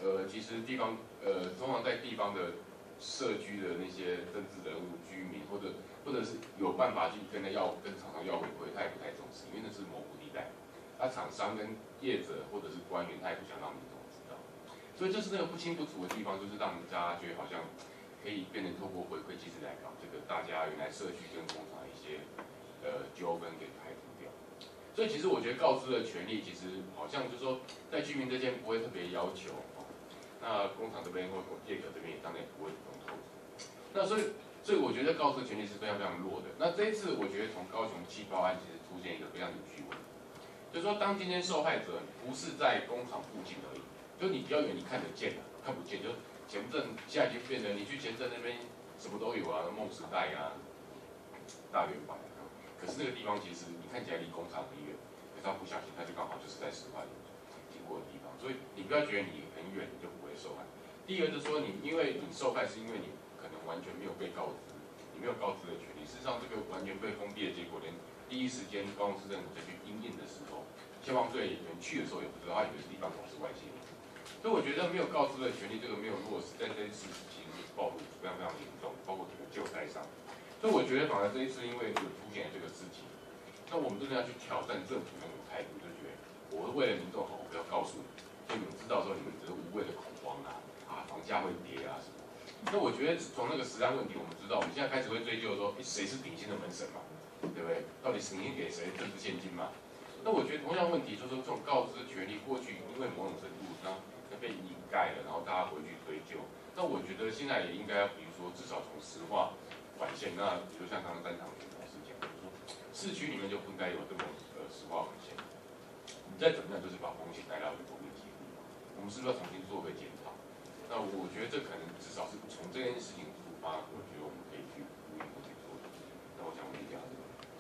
其实地方通常在地方的社区的那些政治人物、居民，或者是有办法去跟厂商要回馈，他也不太重视，因为那是模糊地带。那厂商跟业者或者是官员，他也不想让民众知道，所以这是那个不清不楚的地方，就是让大家觉得好像可以变成透过回馈机制来搞这个大家原来社区跟工厂的一些纠纷给排除掉。所以其实我觉得告知的权利，其实好像就是说在居民这边不会特别要求，那工厂这边或业者这边也当然也不会主动投诉。那所以我觉得告知的权利是非常非常弱的。那这一次我觉得从高雄气爆案其实出现一个非常有趣的问题，就是说当今天受害者不是在工厂附近而已，就你比较远你看得见的，看不见，就前镇现在已经变成你去前镇那边什么都有啊，梦时代啊、大圆板。可是那个地方其实你看起来离工厂很远，可是他不小心，他就刚好就是在石化经过的地方，所以你不要觉得你很远你就不会受害。第一个就是说因为你受害是因为你可能完全没有被告知，你没有告知的权利。事实上这个完全被封闭的结果，连第一时间高雄市政府再去因应的时候，消防队员去的时候也不知道，他以为是地方总是外泄。所以我觉得没有告知的权利，这个没有落实，在这一次其实暴露非常非常严重，包括整个救灾上。所以我觉得反而这一次因为有凸显这个事情，那我们真的要去挑战政府那种态度，就觉得我是为了民众好，我不要告诉你，所以你们知道说你们只是无谓的恐慌啊，房价会跌啊什么。那我觉得从那个食安问题，我们知道我们现在开始会追究说，谁是顶薪的门神嘛，对不对？到底顶薪给谁政治现金嘛？那我觉得同样问题就是说，这种告知权利过去因为某种程度上被掩盖了，然后大家回去追究。那我觉得现在也应该，比如说至少从石化管线，那比如像刚刚詹长同事讲，就是说市区里面就不应该有这种石化管线。你再怎么样，就是把风险带到国民基地。我们是不是要重新做个检讨？那我觉得这可能至少是从这件事情出发，我觉得我们可以去呼应去做的。那我想问一下这个。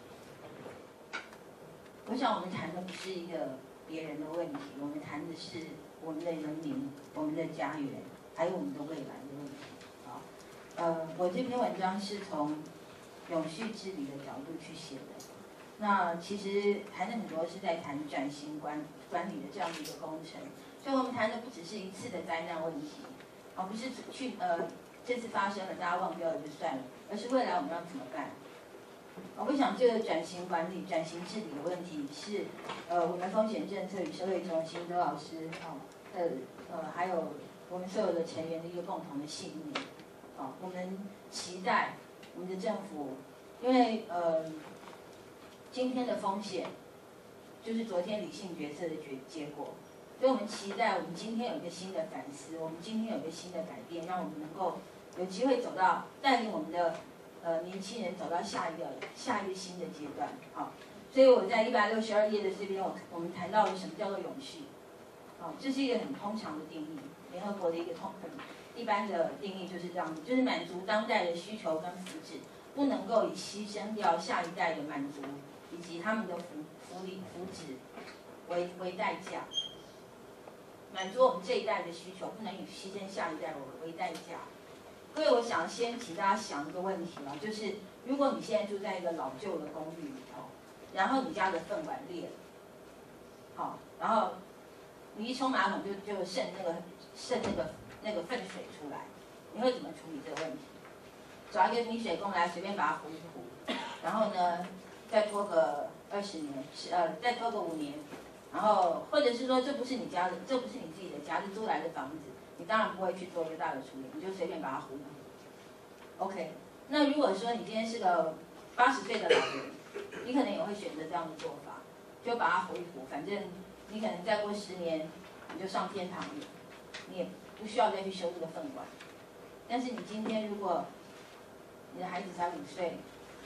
我想我们谈的不是一个别人的问题，我们谈的是我们的人民、我们的家园，还有我们的未来的问题。我这篇文章是从永续治理的角度去写的。那其实谈的很多是在谈转型管理的这样的一个工程，所以我们谈的不只是一次的灾难问题，不是这次发生了大家忘掉了就算了，而是未来我们要怎么办？我想这个转型管理、转型治理的问题是我们风险政策与社会中心周老师还有我们所有的成员的一个共同的信念。我们期待我们的政府，因为今天的风险就是昨天理性决策的结果，所以我们期待我们今天有一个新的反思，我们今天有一个新的改变，让我们能够有机会走到带领我们的年轻人走到下一个新的阶段。所以我在162页的这边，我们谈到了什么叫做永续。这是一个很通常的定义，联合国的一个一般的定义就是这样子，就是满足当代的需求跟福祉，不能够以牺牲掉下一代的满足以及他们的福祉为代价。满足我们这一代的需求，不能以牺牲下一代为代价。各位，我想先请大家想一个问题就是，如果你现在住在一个老旧的公寓里头，然后你家的粪管裂了，然后你一冲马桶就渗那个粪水出来，你会怎么处理这个问题？找一个泥水工来随便把它糊一糊，然后呢，再拖个20年，再拖个5年，然后或者是说这不是你家的，这不是你自己的家，是租来的房子，你当然不会去做一个大的处理，你就随便把它糊一糊。OK， 那如果说你今天是个80岁的老人，你可能也会选择这样的做法，就把它糊一糊，反正你可能再过10年你就上天堂了，你也不需要再去修这个粪管。但是你今天如果你的孩子才5岁，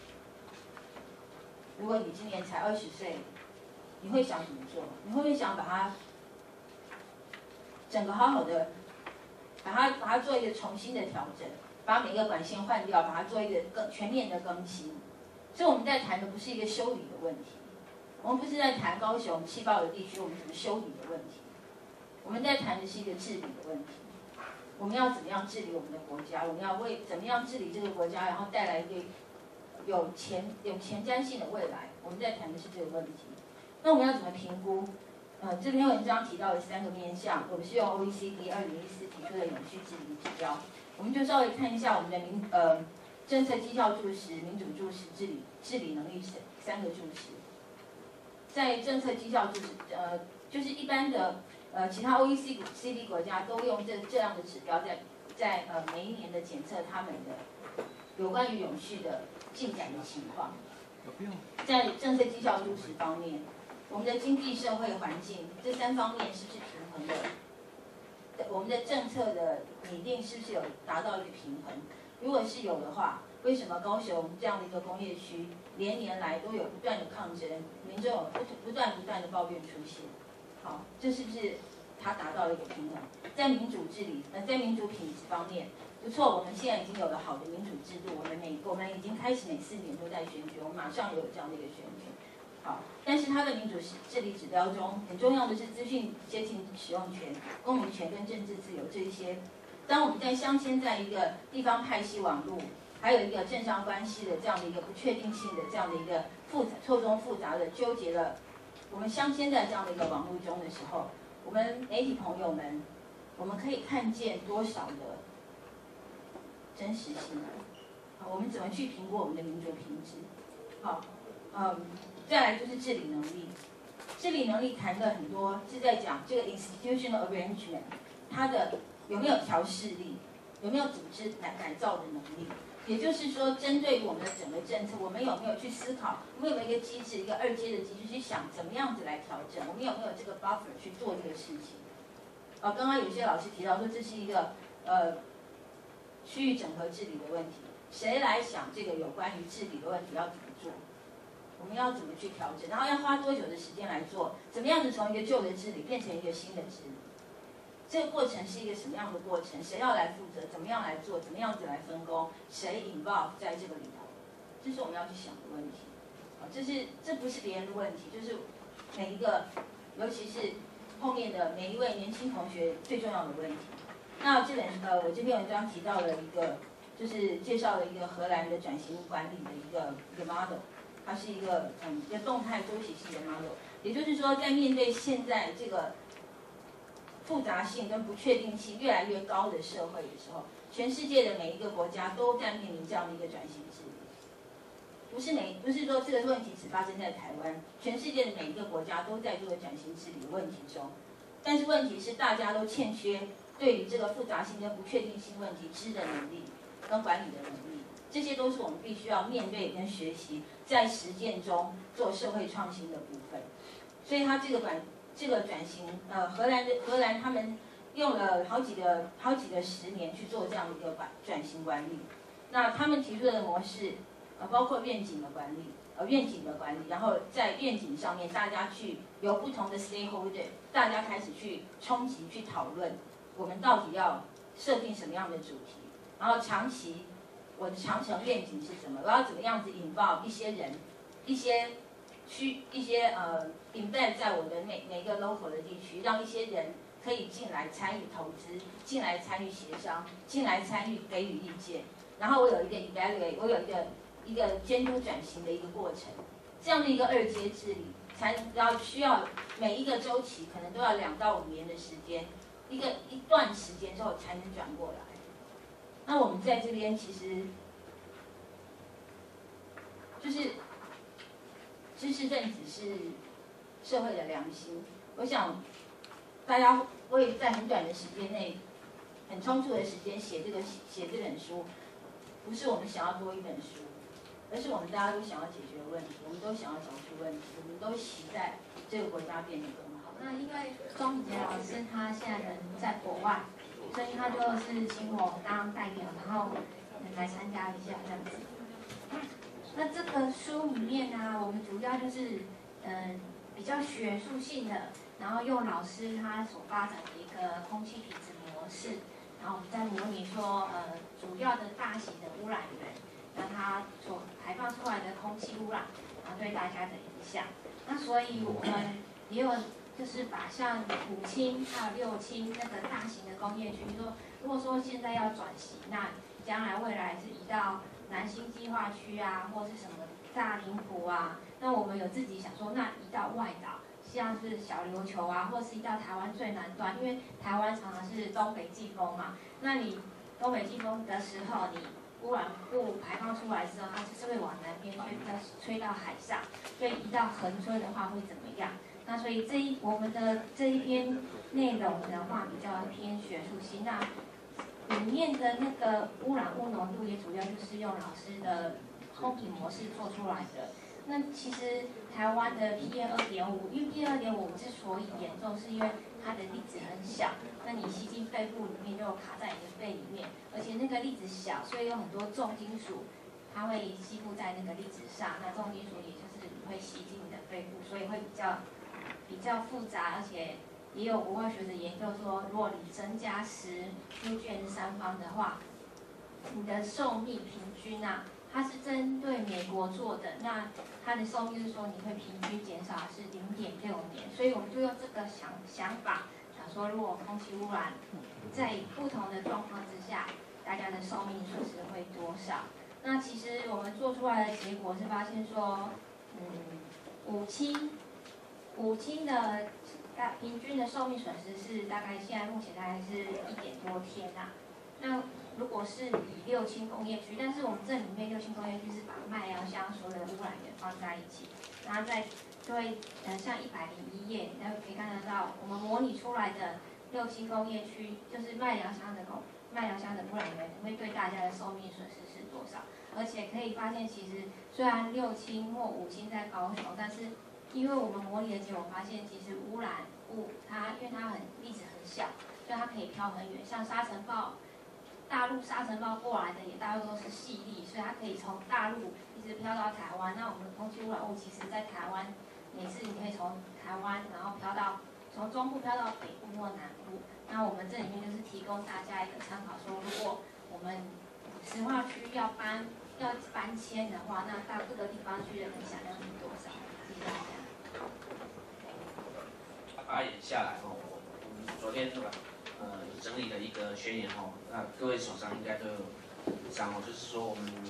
如果你今年才20岁，你会想怎么做？你会不会想把它整个好好的，把它做一个重新的调整，把每个管线换掉，把它做一个全面的更新？所以我们在谈的不是一个修理的问题，我们不是在谈高雄气爆的地区我们怎么修理的问题，我们在谈的是一个治理的问题。我们要怎么样治理我们的国家？我们要怎么样治理这个国家，然后带来一个有前瞻性的未来？我们在谈的是这个问题。那我们要怎么评估这篇文章提到的3个面向，我们是用 OECD 2014提出的永续治理指标，我们就稍微看一下我们的政策绩效注释、民主注释、治理能力3个注释。在政策绩效注释，就是一般的其他 OECD 国家都用这样的指标在每一年的检测他们的有关于永续的进展的情况。在政策绩效注释方面，我们的经济社会环境这3方面是不是平衡的？我们的政策的拟定是不是有达到一个平衡？如果是有的话，为什么高雄这样的一个工业区连年来都有不断的抗争，民众有不断的抱怨出现？好，这是不是它达到了一个平衡？在民主治理，在民主品质方面，不错，我们现在已经有了好的民主制度，我们已经开始每4年都在选举，我们马上有这样的一个选举。好，但是它的民主治理指标中很重要的是资讯接近使用权、公民权跟政治自由这一些。当我们在镶嵌在一个地方派系网络，还有一个政商关系的这样的一个不确定性的这样的一个错综复杂的纠结了，我们镶嵌在这样的一个网络中的时候，我们媒体朋友们，我们可以看见多少的真实性？好，我们怎么去评估我们的民主品质？好，再来就是治理能力。治理能力谈的很多是在讲这个 institutional arrangement， 它的有没有调试力，有没有组织改造的能力。也就是说，针对我们的整个政策，我们有没有去思考，我们有没有一个机制，一个2阶的机制去想怎么样子来调整，我们有没有这个 buffer 去做这个事情？刚刚有些老师提到说这是一个区域整合治理的问题，谁来想这个有关于治理的问题要怎么做？我们要怎么去调整？然后要花多久的时间来做？怎么样子从一个旧的治理变成一个新的治理？这个过程是一个什么样的过程？谁要来负责？怎么样来做？怎么样子来分工？谁 involve 在这个里头？这是我们要去想的问题。这不是别人的问题，就是每一个，尤其是后面的每一位年轻同学最重要的问题。那我这篇文章提到了一个，就是介绍了一个荷兰的转型管理的一个 model， 它是一个动态周期性的 model。也就是说，在面对现在这个复杂性跟不确定性越来越高的社会的时候，全世界的每一个国家都在面临这样的一个转型治理。不是说这个问题只发生在台湾，全世界的每一个国家都在这个转型治理的问题中。但是问题是，大家都欠缺对于这个复杂性跟不确定性问题知的能力跟管理的能力，这些都是我们必须要面对跟学习，在实践中做社会创新的部分。所以它这个转型，荷兰他们用了好几个10年去做这样的一个转型管理。那他们提出的模式，包括愿景的管理，然后在愿景上面，大家去由不同的 stakeholder， 大家开始去冲击、去讨论，我们到底要设定什么样的主题，然后我的长程愿景是什么？我要怎么样子引爆一些人，一些 embed 在我的每个 local 的地区，让一些人可以进来参与投资，进来参与协商，进来参与给予意见。然后我有一个 evaluate， 我有一个监督转型的一个过程，这样的一个2阶治理，需要每一个周期可能都要2到5年的时间，一段时间之后才能转过来。那我们在这边其实就是知识分子是社会的良心，我想大家会在很短的时间内，很充足的时间写这本书，不是我们想要多一本书，而是我们大家都想要解决问题，我们都想要找出问题，我们都期待这个国家变得更好。 那因为庄子杰老师他现在人在国外，所以他就是请我当代表，然后来参加一下这样子。那这个书里面呢，我们主要就是比较学术性的，然后用老师他所发展的一个空气品质模式，然后我们再模拟说主要的大型的污染源，那它所排放出来的空气污染，然后对大家的影响。那所以我们也有就是把像5轻还有6轻那个大型的工业区，说如果说现在要转型，那将来未来是移到南新计划区啊，或是什么大林埔啊，那我们有自己想说，那移到外岛像是小琉球啊，或是移到台湾最南端，因为台湾常常是东北季风嘛，那你东北季风的时候，你污染物排放出来之后，它就是会往南边吹到海上，所以移到恒春的话会怎么样？那所以我们的这一篇内容的话比较偏学术性，那里面的那个污染物浓度也主要就是用老师的烘品模式做出来的。那其实台湾的 PM2.5， 因为 PM2.5 之所以严重，是因为它的粒子很小，那你吸进肺部里面就卡在你的肺里面，而且那个粒子小，所以有很多重金属，它会吸附在那个粒子上，那重金属也就是会吸进你的肺部，所以会比较复杂，而且也有国外学者研究说，如果你增加10猪圈3方的话，你的寿命平均啊，它是针对美国做的，那它的寿命是说你会平均减少是0.6年，所以我们就用这个想法，想说如果空气污染在不同的状况之下，大家的寿命损失会多少？那其实我们做出来的结果是发现说，五氢的平均的寿命损失是大概现在目前大概是1点多天呐。那如果是以6氢工业区，但是我们这里面6氢工业区是把麦芽香所有的污染源放在一起，然后再就会像101页，然后可以看得到我们模拟出来的6氢工业区，就是麦芽香的污染源会对大家的寿命损失是多少？而且可以发现，其实虽然6氢或5氢在高雄，但是因为我们模拟的结果发现，其实污染物因为它粒子很小，所以它可以飘很远。像沙尘暴，大陆沙尘暴过来的也大多都是细粒，所以它可以从大陆一直飘到台湾。那我们的空气污染物其实在台湾，每次你可以从台湾然后从中部飘到北部或南部。那我们这里面就是提供大家一个参考，说如果我们石化区要搬迁的话，那到各个地方去的人想要是多少？谢谢大家。 发言下来我们昨天整理了一个宣言那各位手上应该都有一张就是说我们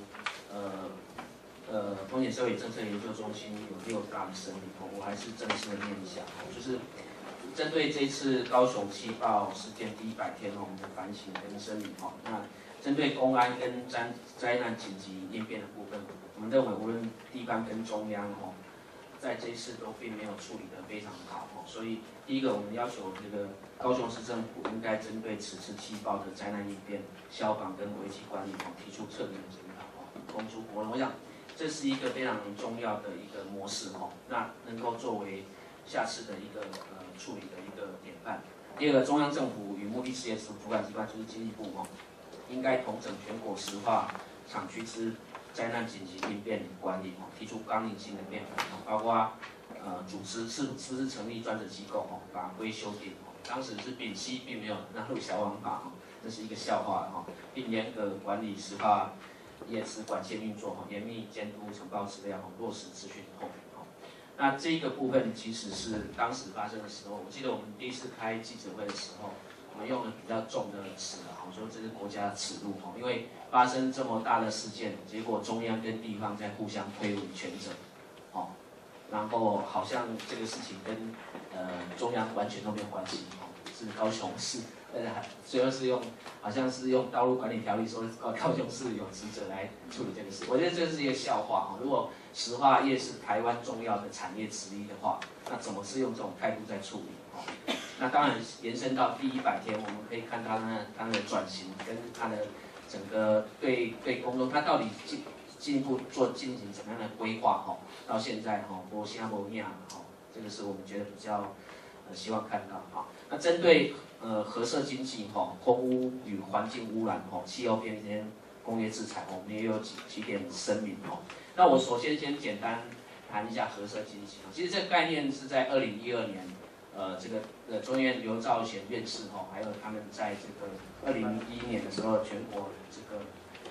风险社会政策研究中心有6大的声明我还是正式的念一下就是针对这次高雄气爆事件第100天我们的反省跟声明那针对公安跟灾难紧急应变的部分，我们认为无论地方跟中央在这一次都并没有处理得非常好所以第一个我们要求这个高雄市政府应该针对此次气爆的灾难应变、消防跟危机管理提出彻底的检讨公诸国人。我想这是一个非常重要的一个模式那能够作为下次的一个处理的一个典范。第二个，中央政府与目的事业主管机关就是经济部应该统整全国石化厂区之灾难紧急应变管理提出纲领性的变革包括组织是不是成立专责机构法规修订当时是丙烯并没有纳入小王法这是一个笑话并严格管理石化业之管线运作严密监督呈报资料落实资讯透明那这个部分其实是当时发生的时候，我记得我们第一次开记者会的时候，我们用了比较重的词说这是国家耻辱因为发生这么大的事件，结果中央跟地方在互相推诿权责然后好像这个事情跟中央完全都没有关系是高雄市最后是好像是用道路管理条例说高雄市有职责来处理这个事，我觉得这是一个笑话如果石化业是台湾重要的产业之一的话，那怎么是用这种态度在处理那当然延伸到第100天，我们可以看到它的转型跟它的整个对公众，它到底进一步进行怎么样的规划到现在没声没影这个是我们觉得比较希望看到那针对核设经济空污与环境污染气候变迁、工业制裁我们也有几点声明那我首先简单谈一下核设经济其实这个概念是在2012年这个中院刘兆贤院士还有他们在这个2011年的时候全国这个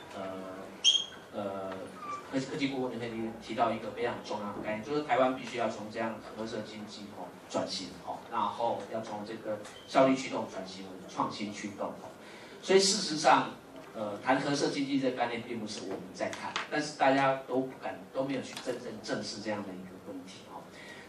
科技顾问那边提到一个非常重要的概念，就是台湾必须要从这样核设经济转型然后要从这个效率驱动转型为创新驱动所以事实上谈核设经济这个概念并不是我们在谈，但是大家都没有去真正正视这样的一个问题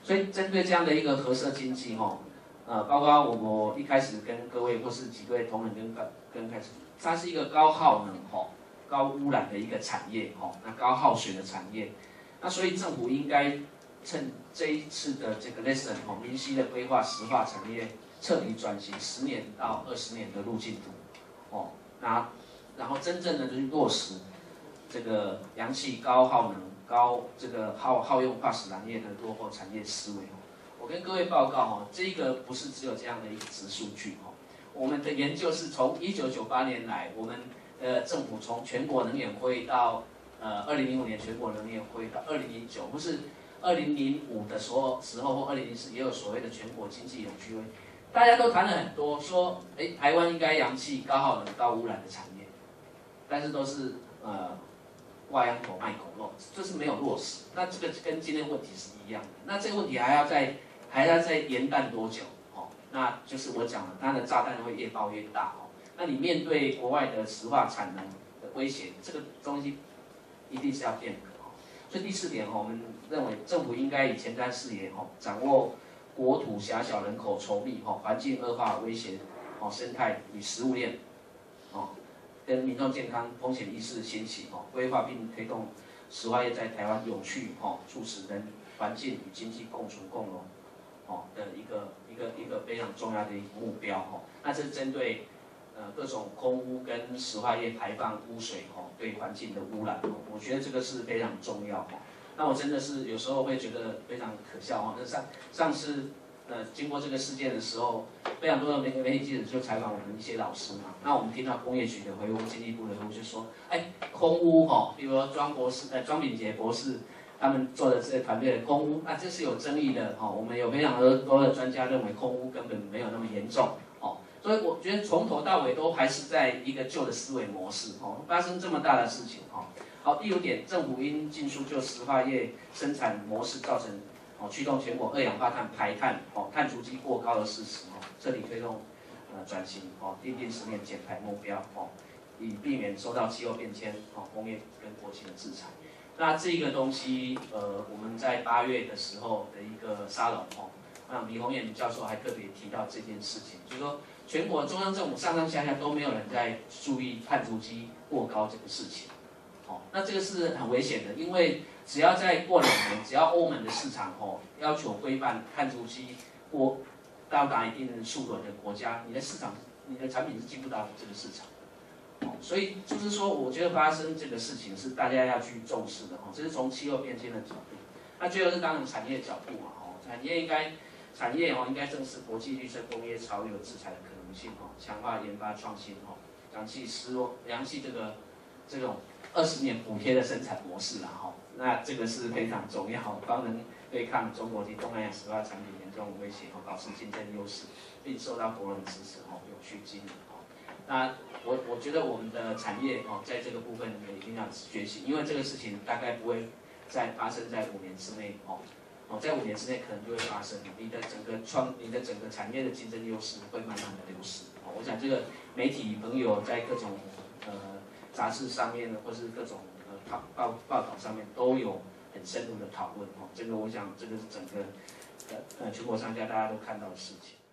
所以针对这样的一个核色经济包括我一开始跟各位或是几位同仁跟开始，它是一个高耗能高污染的一个产业那高耗水的产业，那所以政府应该趁这一次的这个 lesson 明晰的规划石化产业彻底转型10年到20年的路径图然后真正的去落实这个阳气高耗能高这个耗用化石燃业的落后产业思维我跟各位报告这个不是只有这样的一个值数据我们的研究是从1998年来，我们政府从全国能源会到2005年全国能源会到2009，或是2005的时候或2004也有所谓的全国经济永续会，大家都谈了很多，说台湾应该扬弃高耗能、高污染的产业，但是都是挖羊头卖狗肉，这是没有落实。那这个跟今天问题是一样的。那这个问题还要再延宕多久？那就是我讲了，它的炸弹会越爆越大那你面对国外的石化产能的威胁，这个东西一定是要变革所以第4点我们认为政府应该以前瞻视野掌握国土狭小、人口稠密环境恶化威胁生态与食物链跟民众健康风险意识兴起规划并推动石化业在台湾永续促使人环境与经济共存共荣的一个非常重要的一个目标那这是针对各种空污跟石化业排放污水对环境的污染我觉得这个是非常重要那我真的是有时候会觉得非常可笑那上次经过这个事件的时候，非常多的媒体记者就采访我们一些老师嘛，那我们听到工业局的回复、经济部的回复就说，空污比如说庄秉杰博士他们做的这个团队的空污，那这是有争议的我们有非常多的专家认为空污根本没有那么严重所以我觉得从头到尾都还是在一个旧的思维模式发生这么大的事情好，第5点，政府应尽速就石化业生产模式造成驱动全国二氧化碳排碳碳足迹过高的事实彻底推动转型订定10年减排目标以避免受到气候变迁工业跟国际的制裁。那这个东西我们在8月的时候的一个沙龙那李宏远教授还特别提到这件事情，就是说全国中央政府上上下下都没有人在注意碳足迹过高这个事情那这个是很危险的，因为只要再过2年，只要欧盟的市场要求规范碳足迹到达一定的数额的国家，你的市场、你的产品是进不到这个市场所以就是说，我觉得发生这个事情是大家要去重视的这是从气候变迁的角度。那最后是当然产业角度嘛产业应该正视国际绿色工业潮流制裁的可能性强化研发创新扬弃这种20年补贴的生产模式那这个是非常重要方能对抗中国及东南亚石化产品严重威胁保持竞争优势，并受到国人支持永续经营那我觉得我们的产业在这个部分一定要觉醒，因为这个事情大概不会再发生在5年之内在5年之内可能就会发生你的整个产业的竞争优势会慢慢的流失我想这个媒体朋友在各种杂志上面或是各种报道上面都有很深入的讨论这个我想这个是整个全国商家大家都看到的事情。